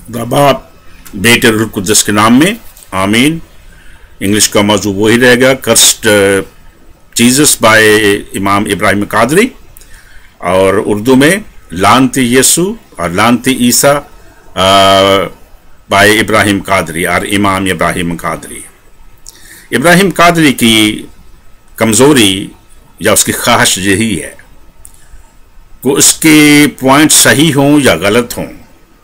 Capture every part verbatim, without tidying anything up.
खुदा बाप बेटे रूह कुद्दस के नाम में आमीन। इंग्लिश का मौजू वही रहेगा, कर्स्ट जीसस बाय इमाम इब्राहिम कादरी, और उर्दू में लानती यीशु और लानती ईसा बाय इब्राहिम कादरी और इमाम इब्राहिम कादरी। इब्राहिम कादरी की कमज़ोरी या उसकी ख्वाहिश यही है कि उसके पॉइंट सही हों या गलत हों,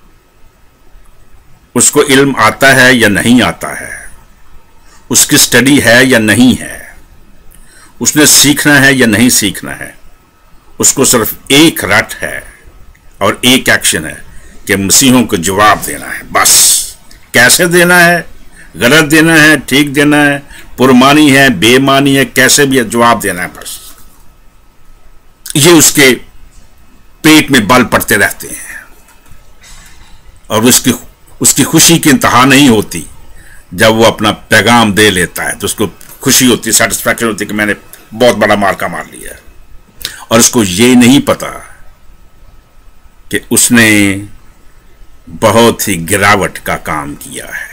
उसको इल्म आता है या नहीं आता है, उसकी स्टडी है या नहीं है, उसने सीखना है या नहीं सीखना है। उसको सिर्फ एक रट है और एक एक्शन है कि मसीहों को जवाब देना है। बस कैसे देना है, गलत देना है, ठीक देना है, पुरमानी है, बेमानी है, कैसे भी जवाब देना है। बस ये उसके पेट में बल पड़ते रहते हैं और उसकी उसकी खुशी की इंतहा नहीं होती। जब वो अपना पैगाम दे लेता है तो उसको खुशी होती है, सेटिस्फैक्शन होती है कि मैंने बहुत बड़ा मार्का मार लिया है। और उसको ये नहीं पता कि उसने बहुत ही गिरावट का काम किया है।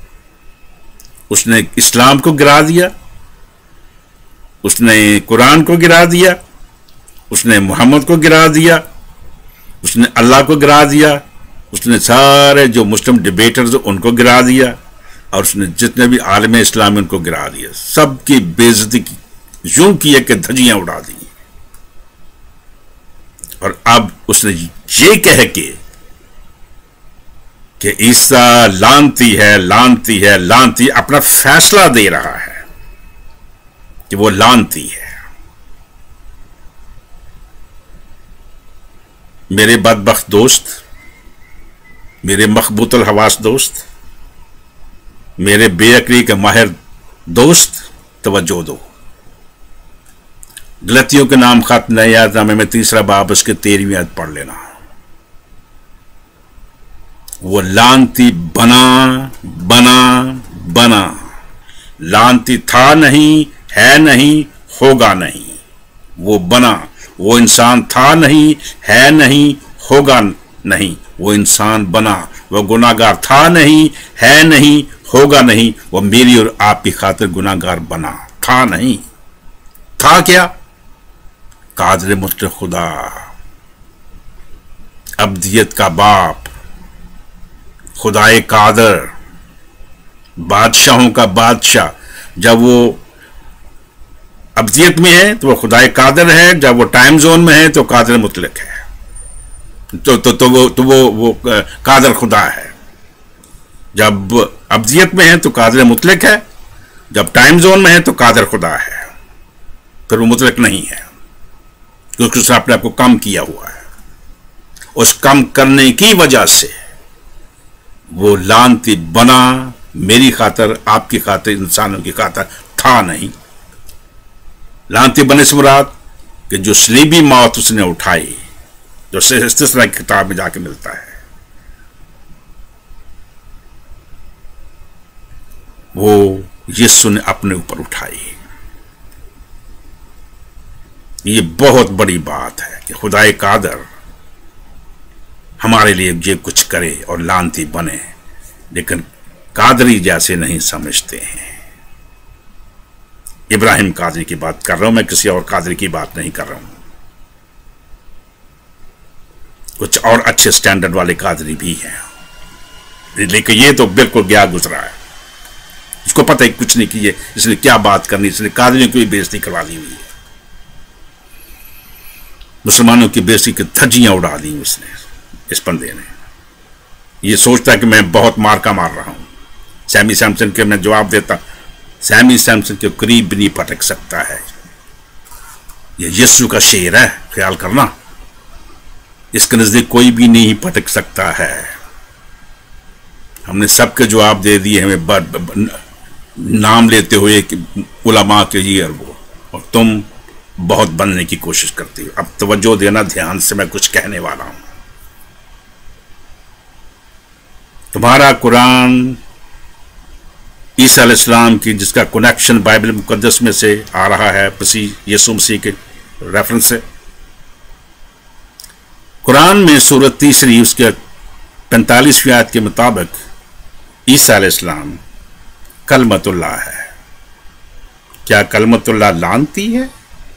उसने इस्लाम को गिरा दिया, उसने कुरान को गिरा दिया, उसने मोहम्मद को गिरा दिया, उसने अल्लाह को गिरा दिया, उसने सारे जो मुस्लिम डिबेटर्स उनको गिरा दिया, और उसने जितने भी आलम इस्लाम उनको गिरा दिया। सबकी बेइज्जती की यूं की है कि धज्जियां उड़ा दी। और अब उसने ये कह के कि ईसा लानती है, लानती है, लानती, अपना फैसला दे रहा है कि वो लानती है। मेरे बदबख्त दोस्त, मेरे मखबूतुल हवास दोस्त, मेरे बेअक्ली के माहिर दोस्त, तवज्जो दो। गलतियों के नाम खत नए यादनामे में तीसरा बाब उसके तेरहवीं आयत पढ़ लेना। वो लानती बना बना बना, लानती था नहीं, है नहीं, होगा नहीं। वो बना, वो इंसान था नहीं, है नहीं, होगा नहीं। वो इंसान बना, वो गुनाहगार था नहीं, है नहीं, होगा नहीं। वो मेरी और आपकी खातिर गुनाहगार बना, था नहीं। था क्या? कादर मुतलक खुदा, अब्दियत का बाप, खुदाए कादर, बादशाहों का बादशाह। जब वो अब्दियत में है तो वो खुदाए कादर है, जब वो टाइम जोन में है तो कादर मुतलक है। तो तो तो वो तो वो वो कादर खुदा है। जब अब्दियत में है तो कादर मुतलक है, जब टाइम जोन में है तो कादर खुदा है। फिर वो मुतलक नहीं है क्योंकि उसने अपने आप को कम किया हुआ है। उस कम करने की वजह से वो लानती बना, मेरी खातर, आपकी खातिर, इंसानों की खातिर था नहीं। लानती बने से मुराद कि जो सलीबी मौत उसने उठाई, जो इस्तिस्रा की किताब में जाके मिलता है, वो यीशु ने अपने ऊपर उठाई। ये बहुत बड़ी बात है कि खुदाए कादर हमारे लिए ये कुछ करे और लानती बने, लेकिन कादरी जैसे नहीं समझते हैं। इब्राहिम कादरी की बात कर रहा हूं मैं, किसी और कादरी की बात नहीं कर रहा हूं। कुछ और अच्छे स्टैंडर्ड वाले कादरी भी हैं, लेकिन ये तो बिल्कुल गया गुजरा है। उसको पता है कुछ नहीं किए, इसने क्या बात करनी, इसने कादरियों की बेइज्जती करवा दी हुई है, मुसलमानों की बेइज्जती की धज्जियां उड़ा दी उसने, इस बंदे ने। ये सोचता है कि मैं बहुत मार का मार रहा हूं। सैमी सैमसन के मैं जवाब देता, सैमी सैमसन के करीब भी नहीं पटक सकता है। ये यीशु का शेर है, ख्याल करना। इसके नजदीक कोई भी नहीं पटक सकता है। हमने सबके जवाब दे दिए, हमें ब, ब, ब, नाम लेते हुए कि उलमा के ये और वो, और तुम बहुत बनने की कोशिश करती हो। अब तवज्जो देना ध्यान से, मैं कुछ कहने वाला हूं। तुम्हारा कुरान ईसा अलैहिस्सलाम की, जिसका कनेक्शन बाइबल मुकद्दस में से आ रहा है, मसीह यीशु मसीह के रेफरेंस से, कुरान में सूरत तीसरी उसके पैंतालीसवीं आयत के मुताबिक ईसा अलैहिस्सलाम कलमतुल्लाह है। क्या कलमतुल्लाह लानती है?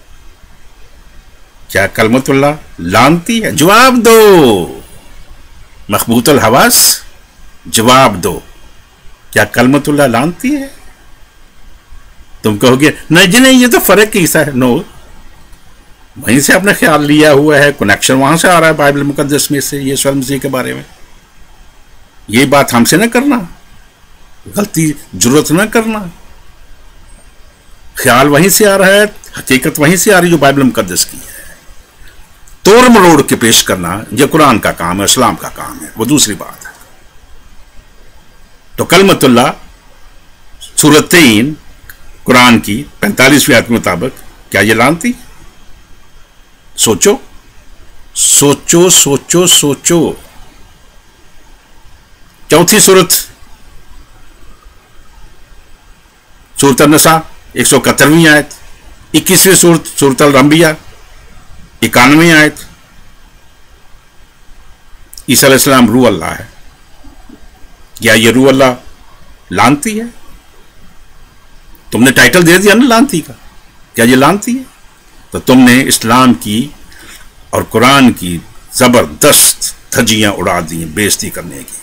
क्या कलमतुल्लाह लानती है? जवाब दो मखबूतुल हवास, जवाब दो। क्या कलमतुल्लाह लानती है? तुम कहोगे नहीं जी नहीं, ये तो फर्क ईसा है। नो, वहीं से आपने ख्याल लिया हुआ है, कनेक्शन वहां से आ रहा है बाइबल मुकद्दस में से यीशु मसीह के बारे में। ये बात हमसे ना करना, गलती जरूरत ना करना। ख्याल वहीं से आ रहा है, हकीकत वहीं से आ रही जो बाइबल मुकद्दस की है। तोड़ मरोड़ के पेश करना यह कुरान का काम है, इस्लाम का काम है, वो दूसरी बात है। तो कलमतुल्लाह सूरत तीन कुरान की पैंतालीसवीं आयत के मुताबिक क्या ये लानती? सोचो सोचो सोचो सोचो। चौथी सूरत सूरत अन-निसा एक सौ इकहत्तरवीं आयत, इक्कीसवीं सूरत सूरत अल-अंबिया इक्यानवीं आयत। ईसा अलैहिस्सलाम रूह अल्लाह है। क्या ये रूह अल्लाह लानती है? तुमने टाइटल दे दिया ना लानती का। क्या ये लानती है? तो तुमने इस्लाम की और कुरान की जबरदस्त धज्जियां उड़ा दी बेइज्जती करने की।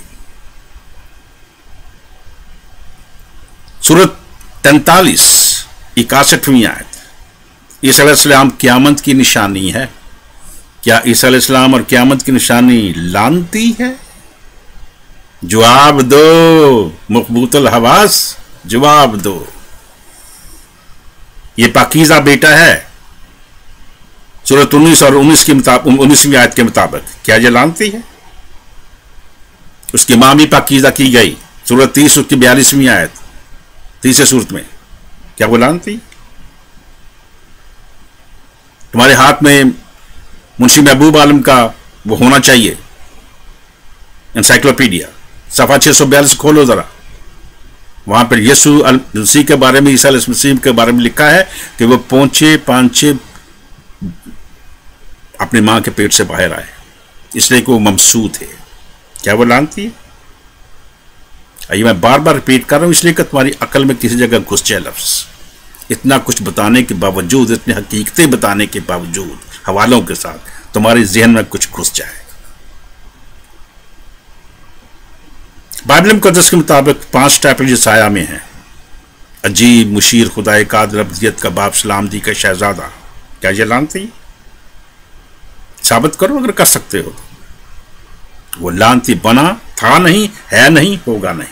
सूरत तैंतालीस इकसठवीं आयत, ईसा अलैहिस्सलाम क़यामत की निशानी है। क्या ईसा अलैहिस्सलाम और क़यामत की निशानी लानती है? जवाब दो मकबूतुल हवास, जवाब दो। ये पाकीज़ा बेटा है। सूरत उन्नीस और उन्नीस के मुताबिक उन्नीसवीं आयत के मुताबिक क्या ये लानती है? उसकी मां भी पाकीज़ा की गई। सूरत तीस उसकी बयालीसवीं आयत, तीसरे सूरत में क्या वो लानती? तुम्हारे हाथ में मुंशी महबूब आलम का वो होना चाहिए एनसाइक्लोपीडिया, सफा छह सौ बयालीस खोलो जरा। वहां पर यीशु मसीह के बारे में, ईसा मसीह के बारे में लिखा है कि वो पहुंचे पांचे अपनी मां के पेट से बाहर आए, इसलिए कि वो ममसूद थे। क्या वो लानती है? ये मैं बार बार रिपीट कर रहा हूं इसलिए कि तुम्हारी अकल में किसी जगह घुस जाए लफ्ज। इतना कुछ बताने के बावजूद, इतनी हकीकतें बताने के बावजूद, हवालों के साथ तुम्हारे जहन में कुछ घुस जाए। बाइबल मुकद्दस के मुताबिक पांच टाइटल जो साया में हैं, अजीब, मुशीर, खुदाए कादिर, अब्दियत का बाप, सलामती का शहजादा। क्या ये लानती? साबित करो अगर कर सकते हो तो। वो लानती बना, था नहीं, है नहीं, होगा नहीं।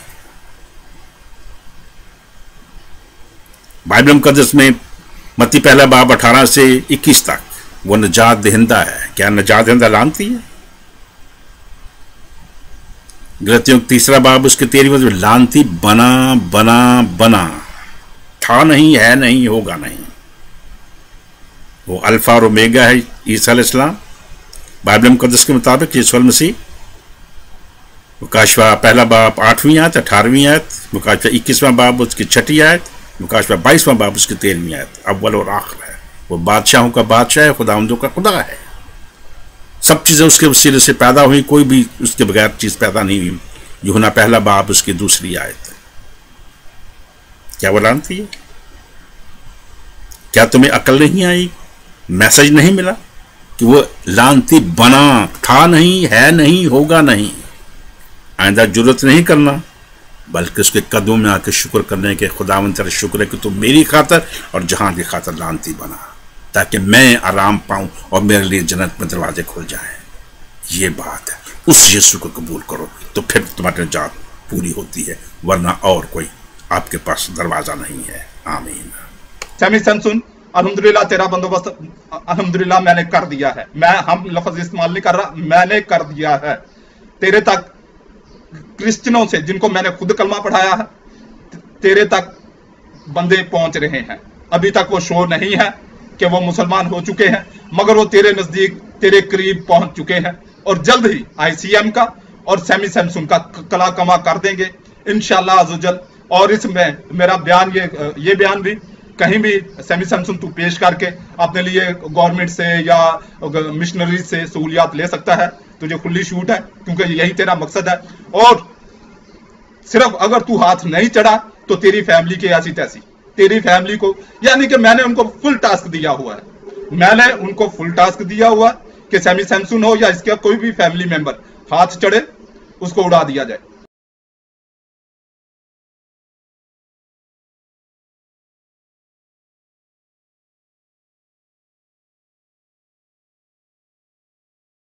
बाइबल मुकद्दस में मत्ती पहला बाब अठारह से इक्कीस तक वो नजात दहिंदा है। क्या नजात दहिंदा लानती है? गलतियों तीसरा बाब उसके तेरहवीं में लानती बना बना बना, था नहीं, है नहीं, होगा नहीं। वो अल्फा और ओमेगा है ईसा अलैहिस्सलाम। बाइबल मुकद्दस के मुताबिक यीशु मसीह मुकाशवा पहला बाब आठवीं आयत, अठारहवीं आयत, मुकाशवा इक्कीसवां बाब उसकी छठी आयत, मुकाशवा बाईसवां बाब उसकी तेरहवीं आयत। अव्वल और आखिर है। वो बादशाहों का बादशाह है, खुदावंदों का खुदा है। सब चीज़ें उसके वसीले से पैदा हुई, कोई भी उसके बगैर चीज़ पैदा नहीं हुई। यूहन्ना पहला बाब उसकी दूसरी आयत। क्या वो लानती है? क्या तुम्हें अकल नहीं आई, मैसेज नहीं मिला कि वो लानती बना, था नहीं, है नहीं, होगा नहीं? आइंदा जुर्रत नहीं करना, बल्कि उसके कदमों में आके शुक्र करने के, खुदावंद तेरा शुक्र है कि तू मेरी खातर और जहां की खातर लानती बना, ताकि मैं आराम पाऊं और मेरे लिए जन्नत में दरवाजे खुल जाएं। ये बात है। उस यीशु को कबूल करो तो फिर तुम्हारी निजात पूरी होती है, वरना और कोई आपके पास दरवाजा नहीं है। आमीन। सैमी सैमसन, अल्हम्दुलिल्लाह तेरा बंदोबस्त अल्हम्दुलिल्लाह मैंने कर दिया है। मैं हम लफ्ज इस्तेमाल नहीं कर रहा, मैंने कर दिया है। तेरे तक क्रिश्चियनों से, जिनको मैंने खुद कलमा पढ़ाया है, तेरे तक बंदे पहुंच रहे हैं। अभी तक वो शोर नहीं है कि वो मुसलमान हो चुके हैं, मगर वो तेरे नजदीक, तेरे करीब पहुंच चुके हैं। और जल्द ही आईसीएम का और सैमी सैमसन का कला कमा कर देंगे इंशाअल्लाह अज़्ज़वजल। और इसमें मेरा बयान ये ये बयान भी कहीं भी सैमी सैमसन तू पेश करके अपने लिए गवर्नमेंट से या मिशनरी से सहूलियात ले सकता है। तुझे खुली छूट है, क्योंकि यही तेरा मकसद है। और सिर्फ अगर तू हाथ नहीं चढ़ा तो तेरी फैमिली की ऐसी तैसी, तेरी फैमिली को, यानी कि मैंने उनको फुल टास्क दिया हुआ है, मैंने उनको फुल टास्क दिया हुआ कि सैमी सैमसन हो या इसका कोई भी फैमिली मेंबर हाथ चढ़े उसको उड़ा दिया जाए।